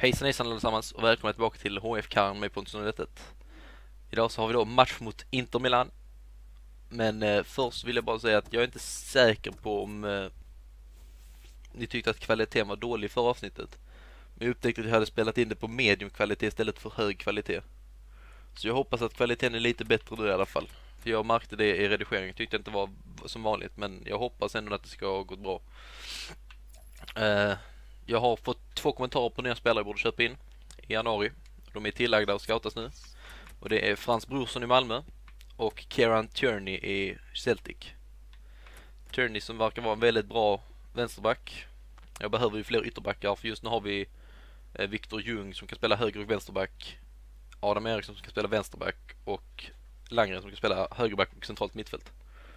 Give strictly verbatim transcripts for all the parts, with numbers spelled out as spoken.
Hejsan hejsan allesammans och välkomna tillbaka till H F Karn med Pontus Nordettet. Idag så har vi då match mot Inter Milan. Men eh, först vill jag bara säga att jag är inte säker på om eh, ni tyckte att kvaliteten var dålig för avsnittet. Men jag upptäckte att jag hade spelat in det på medium kvalitet istället för hög kvalitet. Så jag hoppas att kvaliteten är lite bättre nu i alla fall. För jag märkte det i redigeringen, jag tyckte det inte var som vanligt. Men jag hoppas ändå att det ska gå bra. Eh... Jag har fått två kommentarer på nya spelare jag borde köpa in i januari. De är tillagda och scoutas nu. Och det är Frans Brorsson i Malmö och Kieran Tierney i Celtic. Tierney som verkar vara en väldigt bra vänsterback. Jag behöver ju fler ytterbackar för just nu har vi Victor Ljung som kan spela höger och vänsterback. Adam Eriksson som kan spela vänsterback och Langren som kan spela högerback och centralt mittfält.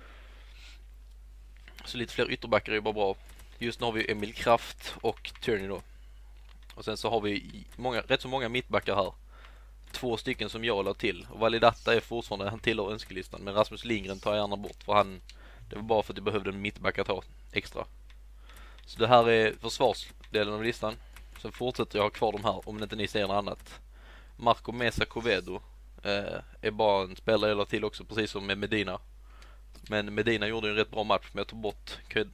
Så lite fler ytterbackar är ju bara bra. Just nu har vi Emil Kraft och Tierney då. Och sen så har vi många, rätt så många mittbackar här. Två stycken som jag la till. Och Validata är fortfarande, han tillhör önskelistan. Men Rasmus Lindgren tar jag gärna bort. För han, det var bara för att jag behövde en mittback att ha extra. Så det här är försvarsdelen av listan. Sen fortsätter jag ha kvar de här om inte ni ser något annat. Marco Mesa Covedo eh, är bara en spelare jag la till också. Precis som med Medina. Men Medina gjorde ju en rätt bra match. Men jag tog bort...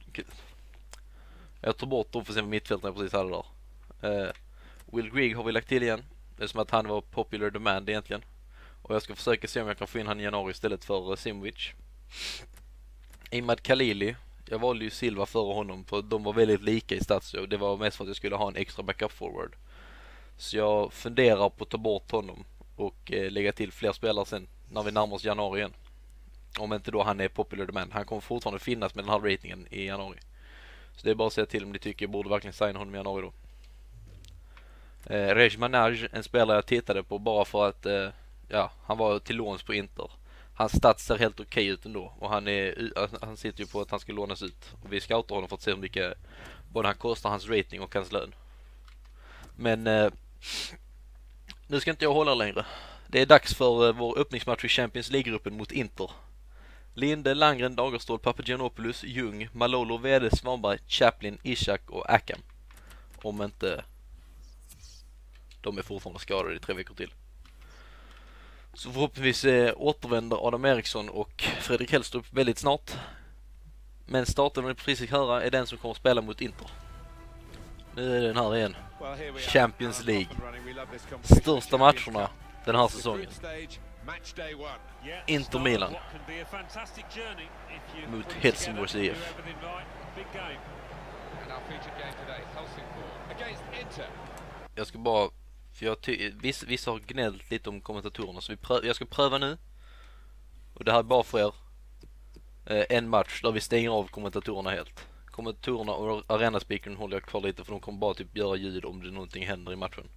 Jag tar bort offensiva mittfältarna precis här där. Uh, Will Grigg har vi lagt till igen. Det är som att han var popular demand egentligen. Och jag ska försöka se om jag kan få in han i januari istället för uh, Simovic. Imad Khalili. Jag valde ju Silva före honom för de var väldigt lika i stats. Det var mest för att jag skulle ha en extra backup forward. Så jag funderar på att ta bort honom och uh, lägga till fler spelare sen när vi närmar oss januari igen. Om inte då han är popular demand. Han kommer fortfarande finnas med den här ratingen i januari. Så det är bara att säga till om ni tycker jag borde verkligen signa honom i januari då. Eh, Rej Manage, en spelare jag tittade på bara för att eh, ja, han var till låns på Inter. Hans stats ser helt okej ut ändå. Och han, är, han sitter ju på att han ska lånas ut. Och vi scoutar honom för att se hur mycket både han kostar, hans rating och hans lön. Men eh, nu ska inte jag hålla längre. Det är dags för eh, vår öppningsmatch i Champions League-gruppen mot Inter. Linde, Langren, Dagerstål, Papagiannopoulos, Ljung, Malolo, Vede, Svanberg, Chaplin, Ishak och Akam. Om inte de är fortfarande skadade i tre veckor till. Så förhoppningsvis eh, återvänder Adam Eriksson och Fredrik Hellstrup väldigt snart. Men starten vi precis fick höra är den som kommer att spela mot Inter. Nu är den här igen. Champions League. Största matcherna den här säsongen. Inter Milan mot Helsingborgs I F. Jag ska bara för jag ty- viss, vissa har gnällt lite om kommentatorerna så vi prö- jag ska pröva nu. Och det här är bara för er eh, en match där vi stänger av kommentatorerna helt. Kommentatorerna och arenaspikern håller jag kvar lite för de kommer bara typ göra ljud om det någonting händer i matchen.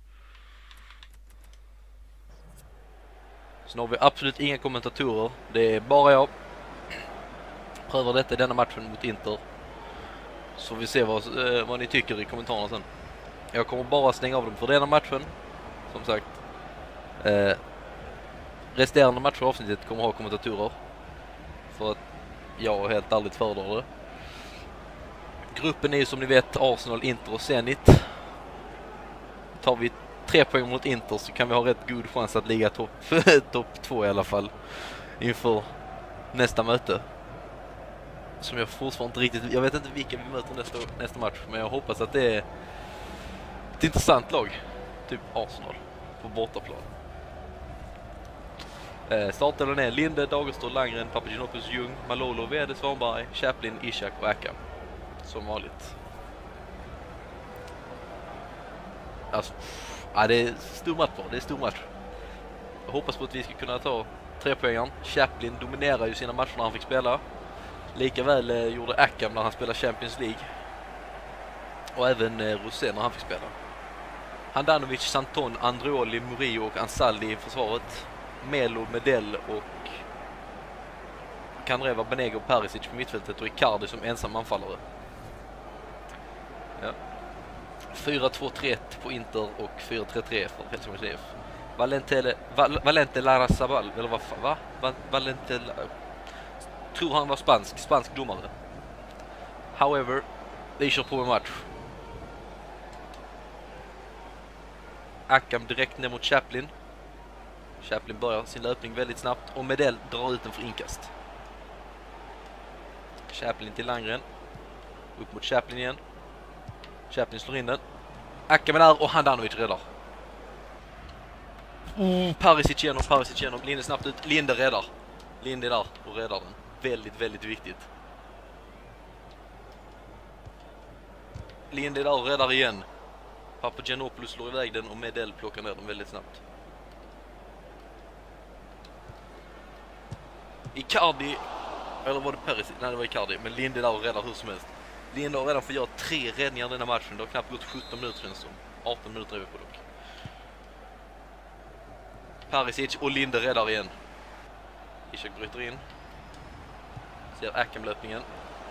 Så nu har vi absolut inga kommentatorer. Det är bara jag. Prövar detta i denna matchen mot Inter. Så vi ser vad, eh, vad ni tycker i kommentarerna sen. Jag kommer bara stänga av dem för denna matchen. Som sagt. Eh, resterande matcher av avsnittet kommer ha kommentatorer. För att jag helt ärligt föredrar det. Gruppen är som ni vet Arsenal, Inter och Zenit. Tar vi tre poäng mot Inter så kan vi ha rätt god chans att ligga topp top två i alla fall inför nästa möte. Som jag fortfarande inte riktigt, jag vet inte vilka vi möter nästa, nästa match, men jag hoppas att det är ett intressant lag, typ Arsenal på bortaplan. Eh, starten är Linde, Dagerstål, Langren, Papagiannopoulos, Ljung, Malolo, Vede, Svanberg, Chaplin, Ishak och Akam. Som vanligt. Alltså, ja, det är stor match på. Det är stor match. Jag hoppas på att vi ska kunna ta tre poängen. Chaplin dominerar ju sina matcher när han fick spela. Likaväl eh, gjorde Akam när han spelade Champions League. Och även eh, Rosén när han fick spela. Handanovic, Santon, Andreoli, Murillo och Ansaldi i försvaret. Melo, Medell och Kandreva, Banega och Perisic på mittfältet och Icardi som ensam anfallare. Ja. fyra två tre ett på Inter och fyra tre tre för Helsingborgs I F. Valente Val, Valente Larrazabal eller vad fan va? Val, Valente tror han var spansk, spansk domare. However, vi kör på en match. Akam direkt ner mot Chaplin. Chaplin börjar sin löpning väldigt snabbt och Medell drar ut den för inkast. Chaplin till Landgren. Upp mot Chaplin igen. Chaplin slår in den. Akam är där och Handanovic räddar. Mm, Parisic igenom, Parisic igenom. Linde snabbt ut. Linde räddar. Linde är där och räddar den. Väldigt, väldigt viktigt. Linde är där och räddar igen. Papagiannopoulos slår iväg den och Medell plockar ner den väldigt snabbt. Icardi, eller var det Perisic? Nej, det var Icardi. Men Linde är där och räddar hur som helst. Linde har redan fått göra tre räddningar i den här matchen. Det har knappt gått sjutton minuter känns som. arton minuter är vi på dock. Perisic och Linde räddar igen. Ishak bryter in. Ser Akam-löpningen.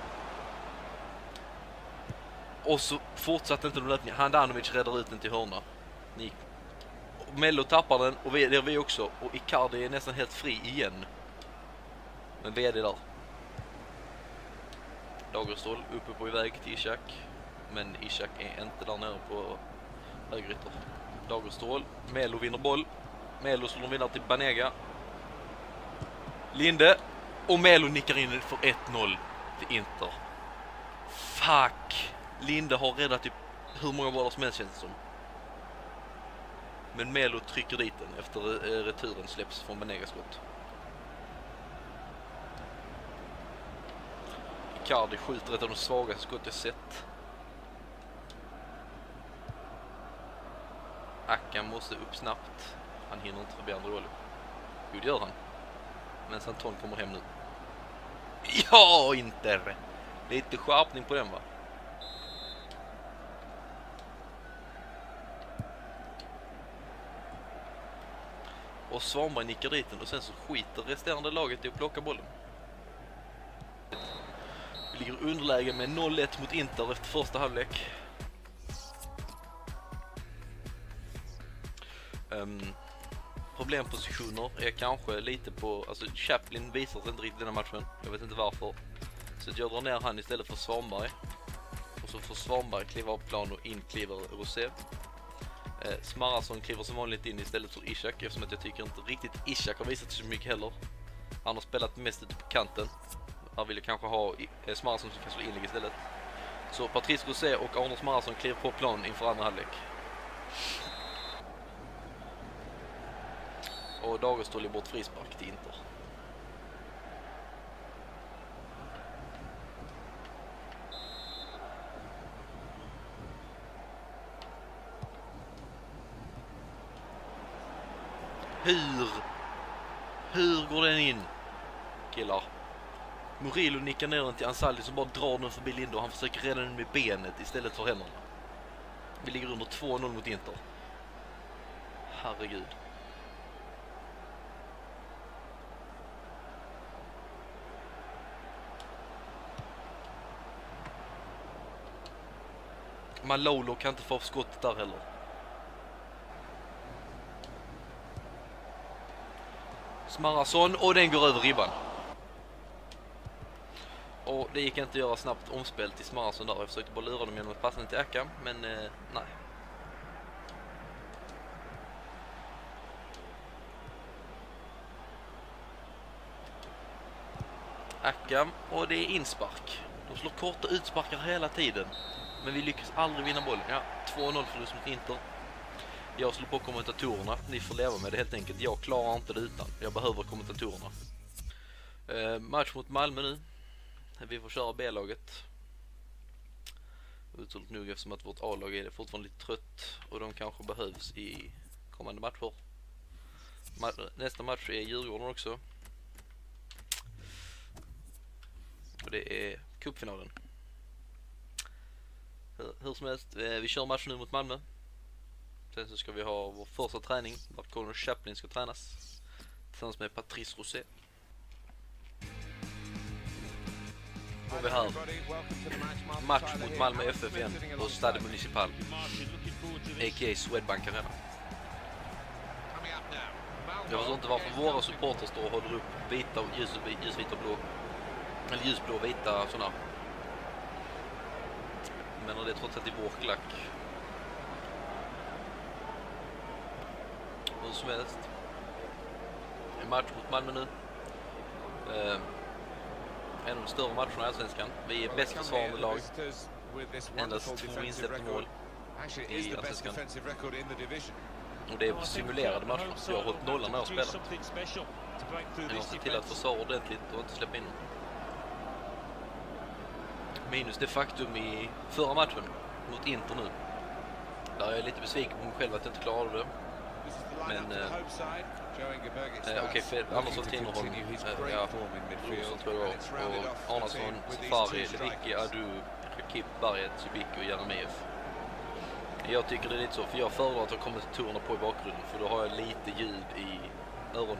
Och så fortsatte inte de löpningen. Handanovic räddar ut den till hörna. Nick. Mello tappar den och det är vi också. Och Icardi är nästan helt fri igen. Men V D där. Dagerstål uppe på iväg till Ishak. Men Ishak är inte där nere på högerytter. Dagerstål. Mello vinner boll. Mello slår vinner till Banega. Linde. Och Mello nickar in för ett noll till Inter. Fuck. Linde har räddat typ hur många bollar som helst känns det som. Men Mello trycker dit den efter returen släpps från Banegas skott. Icardi skjuter ett av de svagaste skott jag sett. Akam måste upp snabbt. Han hinner inte förbi Androli. Jo, det gör han. Men Santon kommer hem nu. Ja, inte. Lite skärpning på den va? Och Svanberg nickar dit den och sen så skiter resterande laget i att plocka bollen. Vi ligger underläge med noll ett mot Inter efter första halvlek. Um, problempositioner är kanske lite på... Alltså Chaplin visar sig inte riktigt den här matchen. Jag vet inte varför. Så jag drar ner han istället för Svanberg. Och så får Svanberg kliva upp plan och in kliver Rosé. Eh, Smarrason kliver som vanligt in istället för Ishak. Eftersom att jag tycker inte riktigt Ishak har visat sig så mycket heller. Han har spelat mest ute på kanten. Han ville kanske ha eh, Smarrason som kan slå inlägg istället. Så Patrice Rosé och Arnold Smarrason kliver på plan inför andra halvlek. Och Dagerstål är bort frispark till Inter. Hur? Hur går den in? Killar. Murillo nickar ner den till Ansaldi som bara drar den förbi Linde och han försöker rädda den med benet istället för händerna. Vi ligger under två noll mot Inter. Herregud. Malolo kan inte få skottet där heller. Smarrason och den går över ribban. Och det gick inte att göra snabbt omspel till Smarrason där. Jag försökte bara lura dem genom att passa den till Akam, men eh, nej. Akam och det är inspark. De slår korta utsparkar hela tiden. Men vi lyckas aldrig vinna bollen. Ja, två noll förlust mot Inter. Jag slår på kommentatorerna. Ni får leva med det helt enkelt. Jag klarar inte det utan. Jag behöver kommentatorerna. Eh, match mot Malmö nu. Vi får köra B-laget. Utsålt nog eftersom att vårt A-lag är fortfarande lite trött. Och de kanske behövs i kommande matcher. Nästa match är Djurgården också. Och det är cupfinalen. Hur, hur som helst, vi kör match nu mot Malmö. Sen så ska vi ha vår första träning där Conor Chaplin ska tränas tillsammans med Patrice Rosé. Och vi här match mot Malmö F F igen på Stade Municipal, a k a. Swedbank Arena. Jag förstår inte varför våra supporters står och håller upp vita och ljus, ljusvita och blå, eller ljusblå och vita sådana. Men det är trots att det är vår klack. hur som helst. En match mot Malmö nu. Eh, en av de större matcherna i Allsvenskan. Vi är bäst försvarande lag. Endast två insläppta mål i Allsvenskan. Och det är simulerade matcher, så jag har hållit nollan när jag spelat. Jag måste till att försvara ordentligt och inte släppa in dem. Minus det faktum i förra matchen mot Inter nu. Där jag är lite besviken på mig själv att jag inte klarade det. Men eh, eh, okej, okay, Andersson, Tinnerholm, eh, ja, Brorsson tror jag, och Arnason, Safari, Levicki, Adu, Rakip, Berget, Subicki och Jeremejeff. Jag tycker det är lite så, för jag föredrar att ha kommentatorerna på i bakgrunden, för då har jag lite ljud i öronen.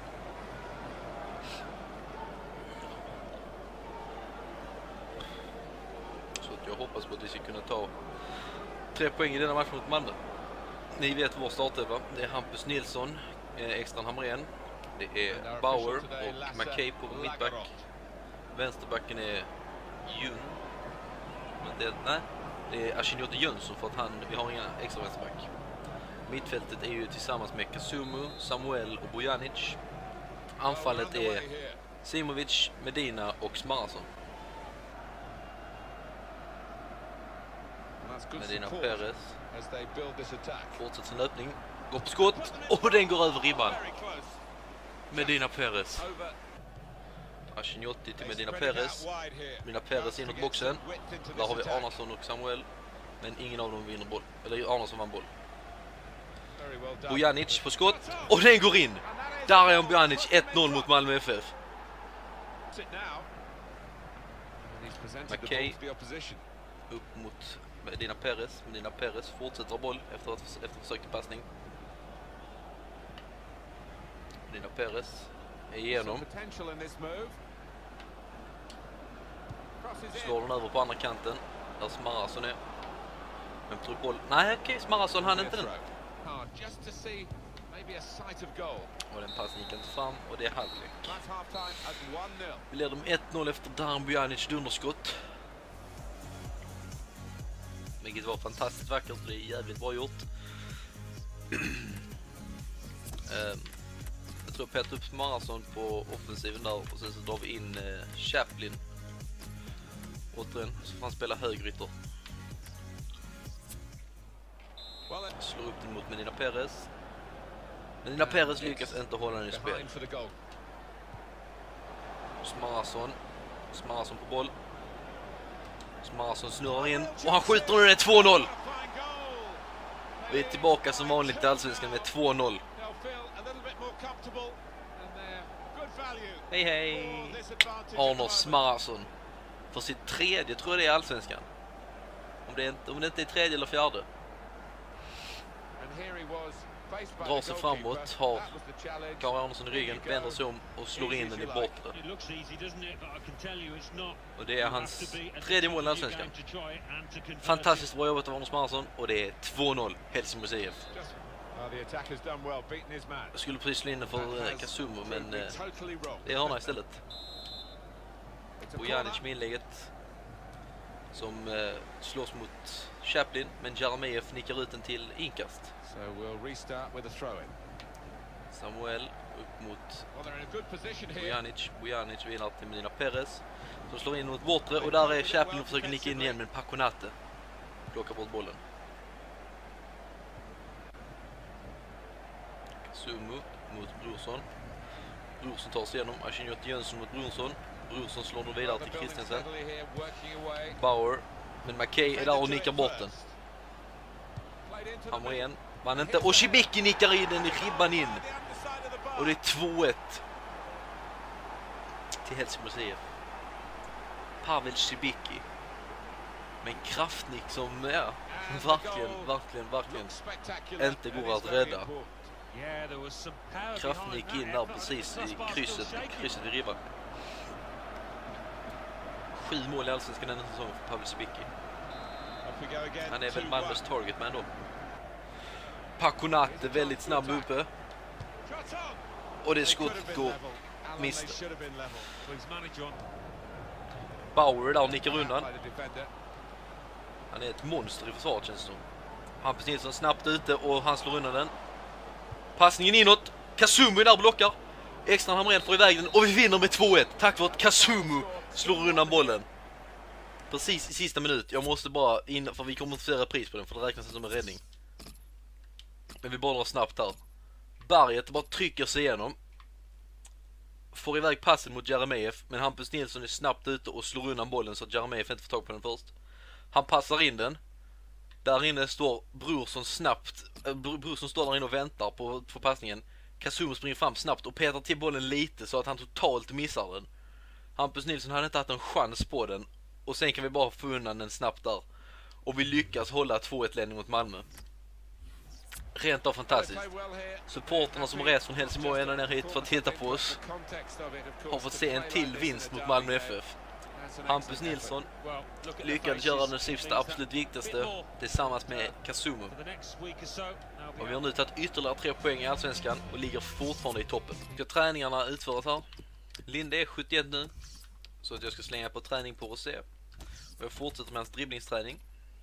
Så att jag hoppas på att vi ska kunna ta tre poäng i denna match mot Malmö. Ni vet vår startelva. Det är Hampus Nilsson, Extra Hamrén. Det är Bauer och McKay på mittback. Vänsterbacken är Jun. Men det, nej, det är Ashinyote Jönsson, för att han, vi har inga extra vänsterback. Mittfältet är ju tillsammans med Kasumu, Samuel och Bojanic. Anfallet är Simovic, Medina och Smarason. Medina Perez fortsätter sin löpning, går på skott och den går över ribban. Medina Perez. Ashinyote till Medina Perez. Medina Perez inåt boxen. Där har vi Arnason och Samuel, men ingen av dem vinner boll. Eller Arnason vann boll. Bojanic på skott och den går in. Där är Bojanic, ett noll mot Malmö F F. McKay upp mot Medina Perez. Medina Perez fortsätter boll efter att efter försök till passning. Medina Perez är igenom. Slår den över på andra kanten. Där Smarason är. Vem tror boll? Nej, okej, okay, Smarason hann inte den. Och den passen gick inte fram, och det är halvlek. Vi leder med ett noll efter Darren Bojanic dunderskott. Vilket var fantastiskt vackert, det är jävligt bra gjort. um, jag tror Peter upp Smarason på offensiven där, och sen så drar vi in uh, Chaplin. Återigen, så får han spela högrytter. Slår upp den mot Medina Perez. Medina Perez lyckas inte hålla den i spel. Smarason. Smarason på boll. Smarason snurrar in och han skjuter nu, det är två noll. Vi är tillbaka som vanligt i Allsvenskan med två noll. Hej hej. Arnold Smarason för sitt tredje, tror jag det är, i Allsvenskan. Om det inte, om det inte är tredje eller fjärde. Drar sig framåt, har Kari Arnesson i ryggen, vänder sig om och slår in den i bortre. Och det är hans tredje mål i Allsvenskan. Fantastiskt bra jobbat av Arnold Smarason, och det är två noll Helsingborgs I F. Jag skulle precis slå in den för eh, Kasumu, men eh, det är Hörna istället. Bojanic med inlägget som eh, slås mot Chaplin, men Jeremejeff nickar ut den till inkast. So we'll restart with a throw-in. Samuel upp mot Bojanic. Bojanic vinner till Medina Perez, som slår in mot bortre, och där är Chaplin och försöker nicka in igen, men Paconate plockar bort bollen. Kasumu mot Brorsson. Brorsson tar sig igenom. Ashinyote Jönsson mot Brorsson. Brorsson slår då vidare till Christensen. Bauer. Men McKay är där och nickar bort den. Hamrén. Man inte. Och Subicki nickar in den i ribban in. Och det är två ett. Till Helsingborgs I F. Pavel Subicki. Men kraftnick som, ja, verkligen, verkligen, verkligen inte går att rädda. Kraftnick in där precis i krysset, krysset i ribban. Sju mål i Allsvenskan denna säsong för Pavel Subicki. Han är väl Malmös target man då. Paconate väldigt snabb uppe. Och det skottet går miste. Bauer där nickar undan. Han är ett monster i försvaret, känns det som. Hampus Nilsson snabbt ute och han slår undan den. Passningen inåt. Kasumu där blockar. Extra Hamrén får iväg den och vi vinner med två ett. Tack för att Kasumu slår undan bollen. Precis i sista minut. Jag måste bara in, för vi kommer att få repris på den, för det räknas som en räddning. Men vi bollar snabbt här. Berget bara trycker sig igenom. Får iväg passen mot Jeremejeff, men Hampus Nilsson är snabbt ute och slår undan bollen så att Jeremejeff inte får tag på den först. Han passar in den. Där inne står Brorsson snabbt. Äh, Brorsson står där inne och väntar på, på passningen. Kasumu springer fram snabbt och petar till bollen lite så att han totalt missar den. Hampus Nilsson hade inte haft en chans på den. Och sen kan vi bara få undan den snabbt där. Och vi lyckas hålla två ett-ledning mot Malmö. Rent av fantastiskt. Supporterna som rest från Helsingborg ända ner hit för att titta på oss har fått se en till vinst mot Malmö F F. Hampus Nilsson lyckades göra den sista absolut viktigaste tillsammans med Kasumu. Och vi har nu tagit ytterligare tre poäng i Allsvenskan och ligger fortfarande i toppen. Ska träningarna utföras här. Linde är sjuttioett nu, så att jag ska slänga på träning på Rosé. Och jag fortsätter med hans dribblingsträning.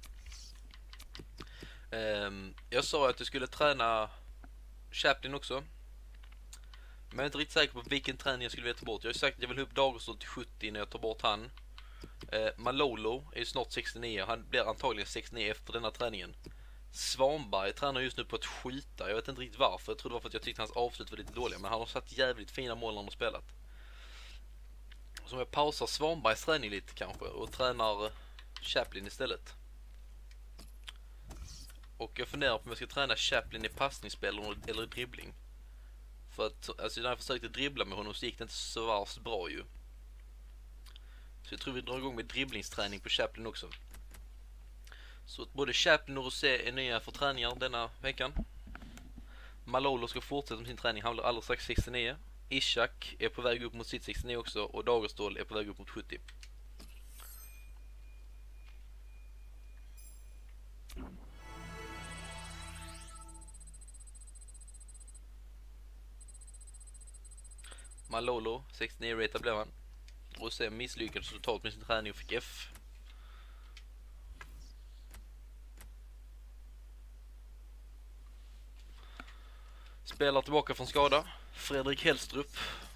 Um, jag sa att jag skulle träna Chaplin också, men jag är inte riktigt säker på vilken träning jag skulle vilja ta bort. Jag har sagt att jag vill ha upp Dagerstål till sjuttio när jag tar bort han. uh, Malolo är ju snart sextionio. Han blir antagligen sextionio efter denna träningen. Svanberg tränar just nu på att skjuta. Jag vet inte riktigt varför. Jag tror det var för att jag tyckte hans avslut var lite dåliga, men han har satt jävligt fina mål när han har spelat. Så om jag pausar Svanbergs träning lite kanske och tränar Chaplin istället. Och jag funderar på om jag ska träna Chaplin i passningsspel eller i dribbling. För att, alltså när jag försökte dribbla med honom så gick det inte så vars bra ju. Så jag tror vi drar igång med dribblingsträning på Chaplin också. Så att både Chaplin och Rosé är nya för träningar denna veckan. Malolo ska fortsätta med sin träning, han blir alldeles strax sextionio. Ishak är på väg upp mot sitt sextionio också och Dagerstål är på väg upp mot sjuttio. Malolo, sextionio rated blev han. Rosé misslyckades totalt med sin träning och fick F. Spelar tillbaka från skada. Fredrik Hellstrup.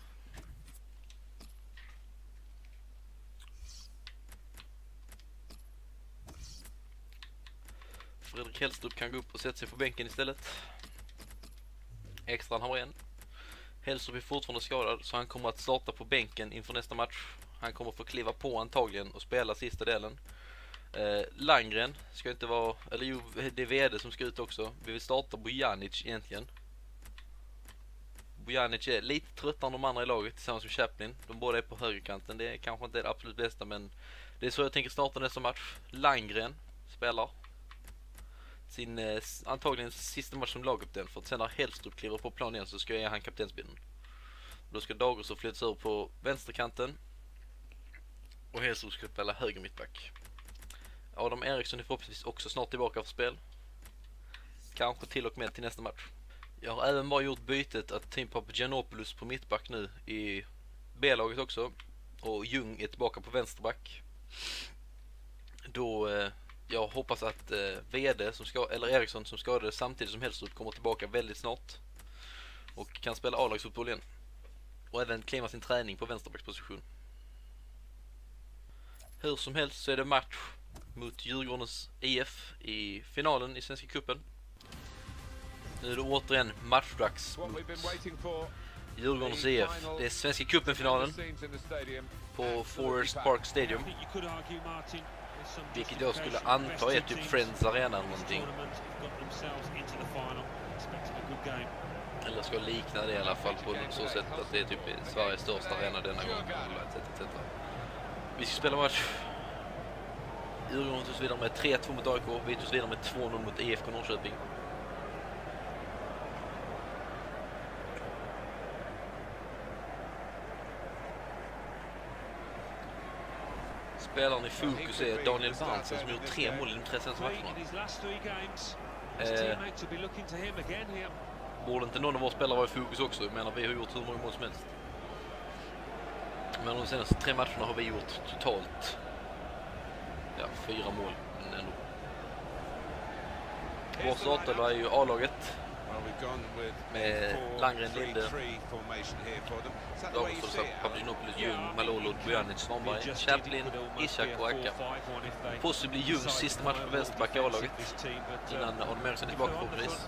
Fredrik Hellstrup kan gå upp och sätta sig på bänken istället. Extra har en. Hellstrup är fortfarande skadad så han kommer att starta på bänken inför nästa match. Han kommer få kliva på antagligen och spela sista delen. Eh, Langren ska inte vara, eller jo, det är V D som ska ut också. Vi vill starta Bojanic egentligen. Bojanic är lite tröttare än de andra i laget tillsammans med Chaplin. De båda är på högerkanten. Det är kanske inte det absolut bästa, men det är så jag tänker starta nästa match. Langren spelar sin eh, antagligen sista match som lagkapten, för att sen när Hellstrup kliver på plan igen så ska jag ge han kaptensbindeln. Då ska Dagerstål flyttas över på vänsterkanten och Hellstrup ska spela höger mittback. Adam Eriksson är förhoppningsvis också snart tillbaka för spel. Kanske till och med till nästa match. Jag har även bara gjort bytet att Team Papagiannopoulos på mittback nu i B-laget också. Och Ljung är tillbaka på vänsterback. Då eh, jag hoppas att eh, V D som ska, eller Eriksson som skadade samtidigt som Hellstrup kommer tillbaka väldigt snart. Och kan spela A-lagsfotboll igen. Och även klima sin träning på vänsterbacksposition. Hur som helst så är det match mot Djurgårdens I F i finalen i Svenska cupen. Nu är det återigen matchdags mot Djurgårdens I F. Det är Svenska cupen-finalen på Forest Park Stadium. Vilket jag skulle anta är typ Friends Arena eller någonting. Eller ska likna det i alla fall på så sätt att det är typ Sveriges största arena denna gång. Vi ska spela match. Djurgården tog vidare med tre två mot A I K. Vi tog vidare med två noll mot I F K Norrköping. Spelaren i fokus är Daniel Barnsen som gjort tre mål i de tre senaste matcherna. Eh, borde inte någon av våra spelare vara i fokus också? Jag menar, vi har gjort hur många mål som helst. Men de senaste tre matcherna har vi gjort totalt ja, fyra mål. Men ändå. Vår startelva är ju A-laget. Med Langren, Linde, Dagosol, Papagiannopoulos, Ljung, Malolo, Bojanic, Svanberg, Chaplin, Ishak och Aka. Possibly Ljungs sista match på vänsterback i A-laget innan Adam Eriksson är tillbaka förhoppningsvis.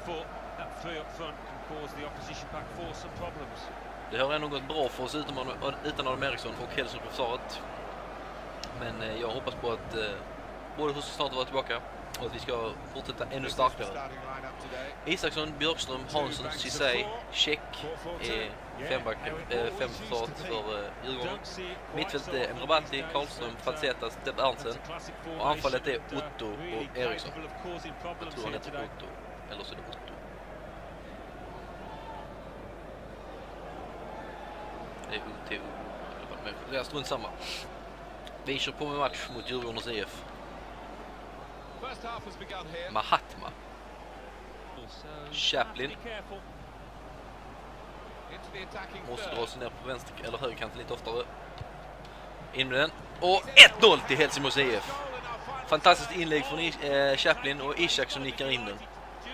Det har ändå gått bra för oss utan, utan Adam Eriksson och Hellström på försvaret. Men eh, jag hoppas på att eh, både Husse snart vara tillbaka och att vi ska fortsätta ännu starkare. Isaksson, Björkström, Hansson, Cissé, Check är femback, eh, fem försvaret för eh, Djurgården. Mittfält är Emrabati, Karlström, Falsetas, Deb Ernsen. Och anfallet är Otto och Eriksson. Jag tror han heter Otto, eller så är det Otto. Det är O T O. Det är strunt samma. Vi kör på med match mot Djurgårdens I F. Mahatma. Chaplin. Måste dra sig ner på vänster eller högerkanten lite oftare. In med den. Och ett noll till Helsingborgs I F. Fantastiskt inlägg från eh, Chaplin och Ishak som nickar in den.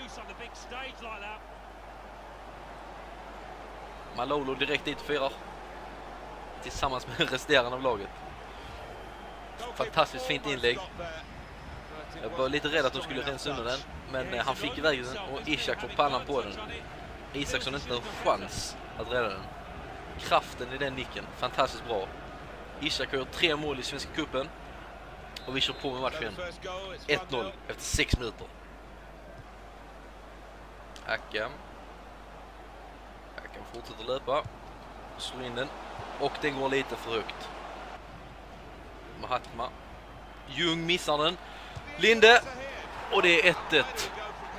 Malolo direkt dit och firar. Tillsammans med resterande av laget. Fantastiskt fint inlägg. Jag var lite rädd att de skulle rensa under den, men han fick iväg den och Ishak får pannan på den. Isaksson inte en chans att rädda den. Kraften i den nicken, fantastiskt bra. Ishak har gjort tre mål i Svenska cupen och vi kör på med matchen. ett noll efter sex minuter. Aka. Aka fortsätter löpa. Slår in den. Och den går lite för högt. Mahatma. Ljung missar den. Linde. Och det är ett ett.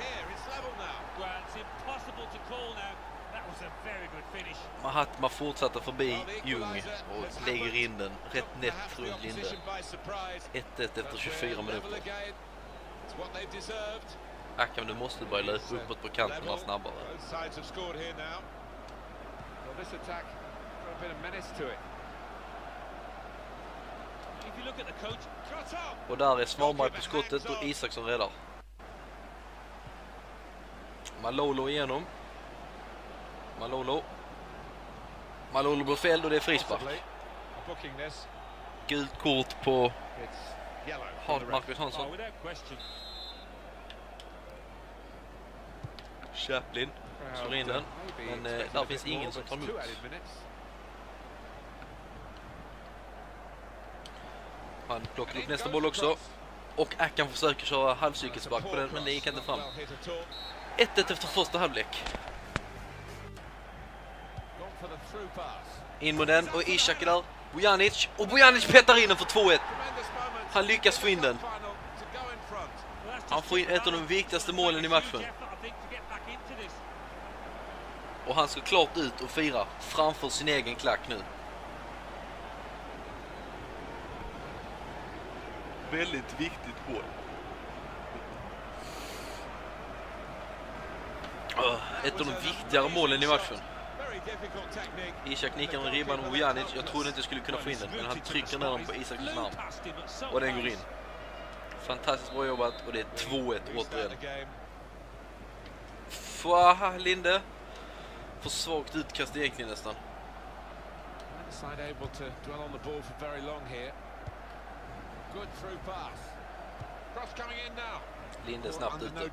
Mahatma fortsatte förbi Ljung och lägger in den rätt nätt runt Linde. ett ett efter tjugofyra minuter. Akam, du måste börja löpa uppåt på kanterna snabbare. Och där är Svanberg på skottet och Isaksson räddar. Malolo igenom. Malolo. Malolo blir fälld och det är frispark. Gult kort på Marcus Hansson. Chaplin slår in den. Men eh, där finns ingen som tar emot. Han plockar upp nästa boll också. Och Akan försöker köra halvcykelspark på den, men det gick inte fram. ett ett efter första halvlek. In med den och Ishak är där. Bojanic. Och Bojanic petar in den för två ett. Han lyckas få in den. Han får in ett av de viktigaste målen i matchen. Och han ska klart ut och fira framför sin egen klack nu. Väldigt viktigt mål. Ett av de viktigare målen i matchen. Ishak nickar med ribban och Bojanic. Jag trodde inte skulle kunna få in den, men han trycker ner den på Isaks arm. Och den går in. Fantastiskt bra jobbat och det är två ett återigen. Faha, Linde. För svagt utkast egentligen nästan. Linde snabbt ute.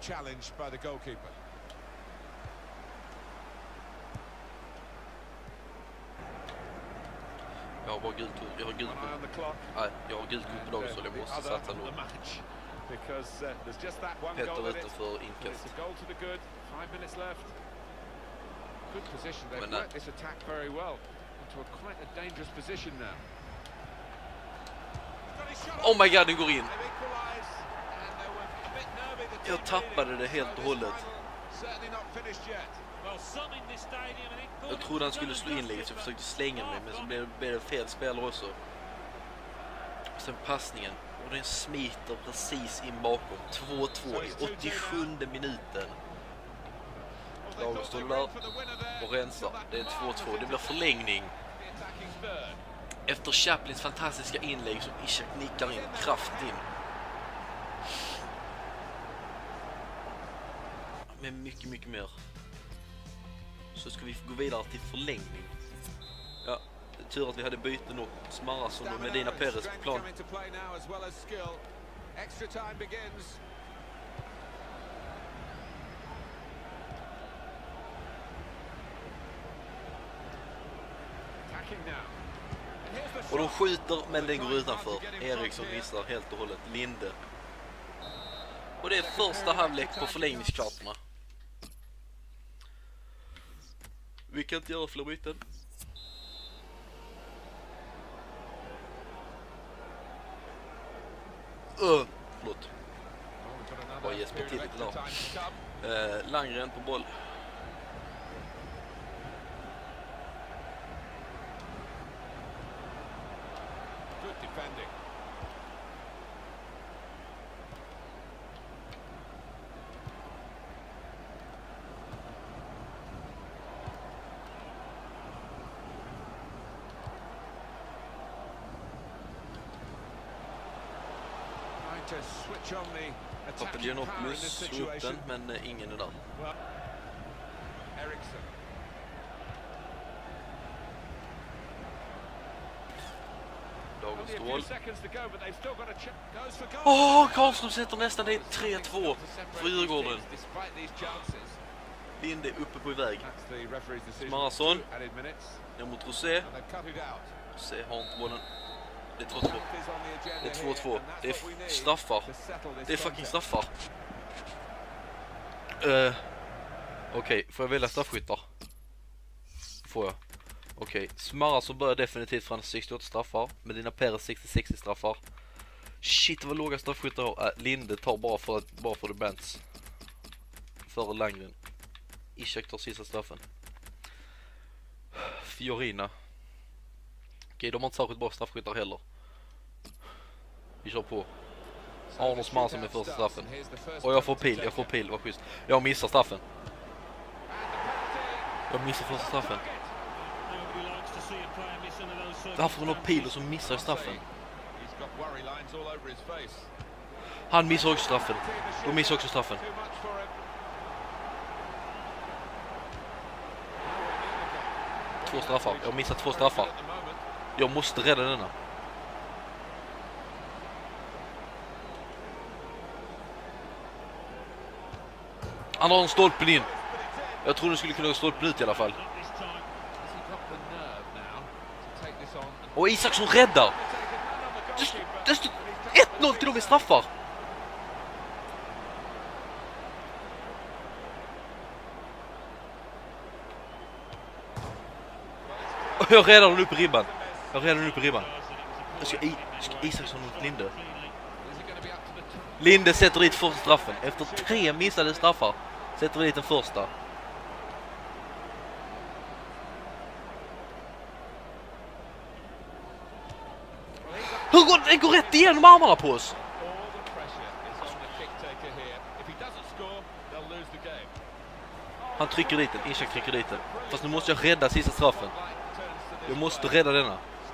Jag har bara gult kort. Jag har gult kort. Nej, jag har gult kort på dagen så jag måste satsa nu. Petter utanför inkast. Men nej. Oh my god, den går in. Jag tappade det helt och hållet. Jag trodde han skulle slå inlägget så jag försökte slänga mig, men så blev det fel spelare också. Och sen passningen. Och den smiter precis in bakom. två två i åttiosjunde minuten. Lager står där och rensar. Det är två två. Det blir förlängning. Efter Chaplins fantastiska inlägg som Ishak nickar in. Kraft in. Men mycket, mycket mer. så ska vi gå vidare till förlängning. Ja, det är tur att vi hade byten och Smarason och Medina Perez på plan. Och de skjuter, men den går utanför. Eriksson missar helt och hållet. Linde. Och det är första halvlek på förlängningskartorna. Vi kan inte göra fler byten. Öh, förlåt. Bara Jesper till lite där. Eh, Langgren på boll. Defending. Trying to switch on the attacking power in this situation, men uh, ingen är där. Well, Eriksson. Dagens stål. Åh, oh, Karlström sätter nästan det tre två för Djurgården. Linde uppe på iväg. Smarason. Ner mot Rosé. Rosé har inte bollen. Det är två två. Det är två två. Det är straffar. Det är fucking straffar. Uh, Okej, okay. Får jag välja straffskyttar? Får jag. Okej, okay. Smarason börjar definitivt från sextioåtta straffar. Medina Perez sextiosex straffar. Shit, vad låga straffskyttar har. Äh, Linde tar bara för, att, bara för the bands. Före Langgren. Ishak tar sista straffen. Fiorina. Okej, okay, de har inte särskilt bra straffskyttar heller. Vi kör på. Arnold Smarason med första straffen. Och jag får pil, jag får pil, vad schysst. Jag missar straffen. Jag missar första straffen. Varför hon har pil och så missar straffen? Han missar också straffen. De missar också straffen. Två straffar. Jag har missat två straffar. Jag måste rädda denna. Han har en stolpen in. Jag tror du skulle kunna gå stolpen ut i alla fall. Och Isaksson räddar. Det står ett noll till dem i straffar. Och jag räddar den upp i ribban. Jag räddar den upp i ribban. Jag ska, I, ska Isaksson mot Linde. Linde sätter dit första straffen. Efter tre missade straffar sätter dit den första. Hur går det? Går rätt igenom armarna på oss. Han trycker dit den. Ishak trycker dit den. Fast nu måste jag rädda sista straffen. Jag måste rädda denna.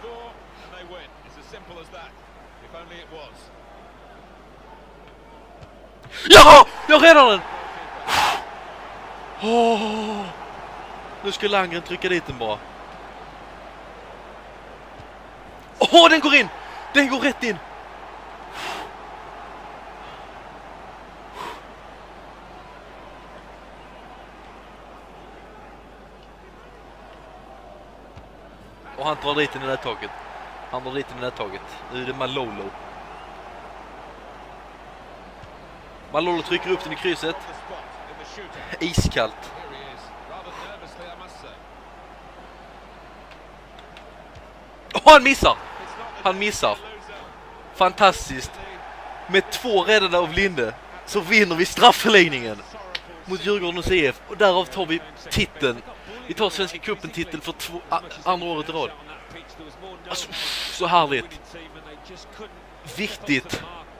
Ja! Jag räddar den! Oh. Nu ska Langgren trycka dit den bara. Åh, oh, den går in! Den går rätt in! Och han drar dit den i det taget. Han drar dit den i det taget. Nu är det Malolo. Malolo trycker upp den i krysset. Iskallt. Åh, oh, han missar! Han missar. Fantastiskt. Med två räddade av Linde så vinner vi strafförlängningen mot Djurgården och C F. Och därav tar vi titeln. Vi tar Svenska cupen-titel för två, andra året i rad. Alltså, så härligt. Viktigt.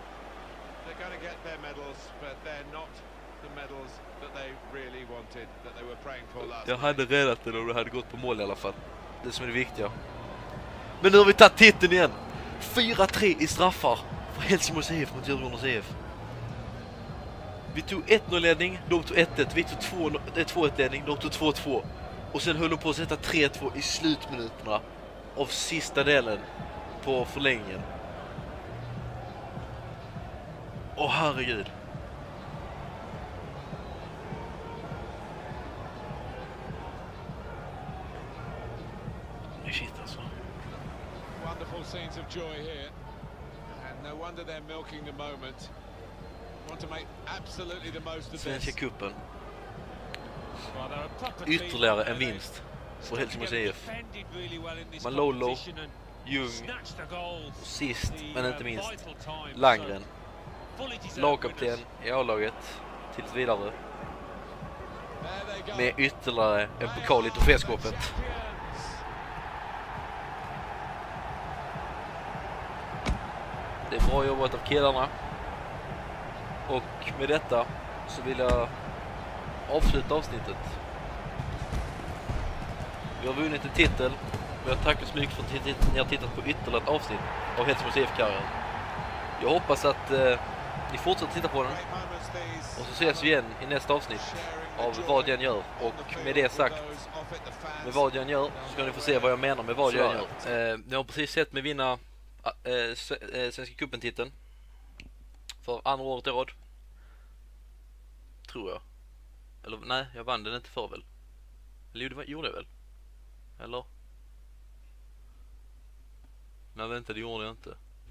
Jag hade räddat den och det hade gått på mål i alla fall. Det som är det viktiga. Men nu har vi tagit titeln igen. fyra tre i straffar för Helsingborg C F mot Djurgården C F. Vi tog ett noll ledning, de tog ett ett. Vi tog två ett ledning, de tog två två. Och sen höll de på att sätta tre två i slutminuterna av sista delen på förlängningen. Åh herregud. Shit alltså. Wonderful scenes of joy here. And no wonder they're milking the moment. Want to make absolutely the most of Svenska this. cupen. Ytterligare en vinst för Helsingborgs I F. Malolo, Ljung, sist men inte minst Langgren, lagkapten i A-laget tills vidare, med ytterligare en pokal i troféskåpet. Det är bra jobbat av killarna. Och med detta så vill jag avsluta avsnittet. Vi har vunnit en titel och jag tackar så mycket för att ni har tittat på ytterligare ett avsnitt av Helsingborgs I F-karriären. Jag hoppas att eh, ni fortsätter titta på den och så ses vi igen i nästa avsnitt av Vad jag gör. Och med det sagt, med vad jag gör så ska ni få se vad jag menar med vad jag gör. Eh, ni har precis sett mig vinna eh, Svenska cupen-titeln för andra året i rad. Tror jag. Eller nej, jag vann den inte för väl. Eller det gjorde jag väl? Eller? Nej, vänta, det gjorde jag inte.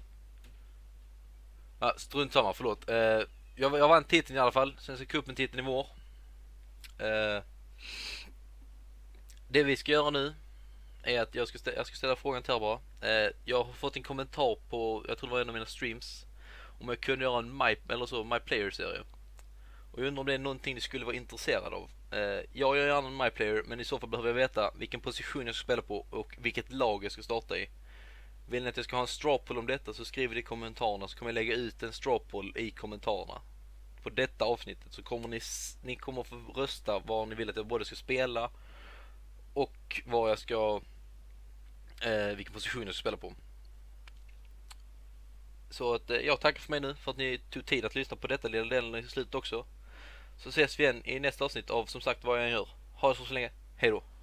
Ah, strunt samma, förlåt. Eh, jag, jag vann titeln i alla fall. Sen så cupen titeln i vår. Eh, det vi ska göra nu är att jag ska, stä jag ska ställa frågan till er bara. Eh, jag har fått en kommentar på, jag tror det var en av mina streams, om jag kunde göra en My, eller så, My Player-serie. Och jag undrar om det är någonting ni skulle vara intresserad av. Eh, jag gör gärna en My Player, men i så fall behöver jag veta vilken position jag ska spela på och vilket lag jag ska starta i. Vill ni att jag ska ha en strawpoll om detta så skriv det i kommentarerna, så kommer jag lägga ut en strawpoll i kommentarerna. På detta avsnittet så kommer ni, ni kommer få rösta var ni vill att jag både ska spela och var jag ska, eh, vilken position jag ska spela på. Så att eh, jag tackar för mig nu för att ni tog tid att lyssna på detta lilla delen i slutet också. Så ses vi igen i nästa avsnitt av som sagt vad jag gör. Ha det så länge. Hej då.